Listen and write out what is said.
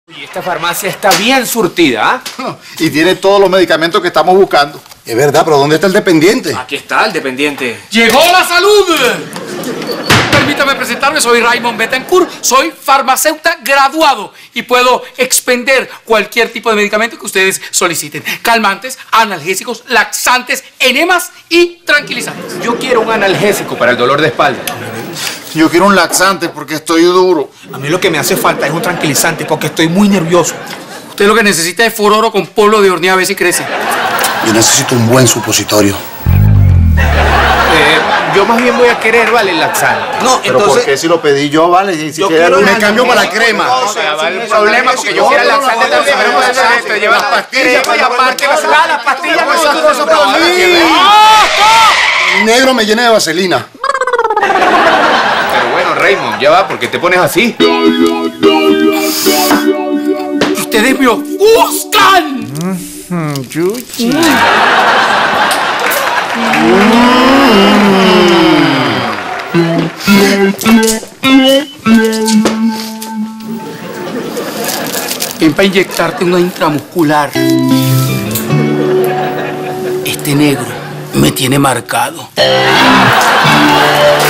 Y esta farmacia está bien surtida, ¿ah? Y tiene todos los medicamentos que estamos buscando. Es verdad, pero ¿dónde está el dependiente? Aquí está el dependiente. ¡Llegó la salud! Permítame presentarme, soy Raymond Betancourt, soy farmacéutico graduado y puedo expender cualquier tipo de medicamento que ustedes soliciten. Calmantes, analgésicos, laxantes, enemas y tranquilizantes. Yo quiero un analgésico para el dolor de espalda. Yo quiero un laxante porque estoy duro. A mí lo que me hace falta es un tranquilizante porque estoy muy nervioso. Usted lo que necesita es fororo con polvo de hornear a ver si crece. Yo necesito un buen supositorio. Yo más bien voy a querer, ¿vale? El laxante. No, Pero ¿por qué si lo pedí yo, vale? Y si Me cambio para la crema. O sea, va el problema porque yo quiero el laxante también, pero puede ser esto, lleva las pastillas y aparte las pastillas no son cosas para mí. El negro me llena de vaselina. Pero bueno, Raymond, ya va, porque te pones así. Ustedes me ofuscan. Ven para inyectarte una intramuscular. Este negro me tiene marcado.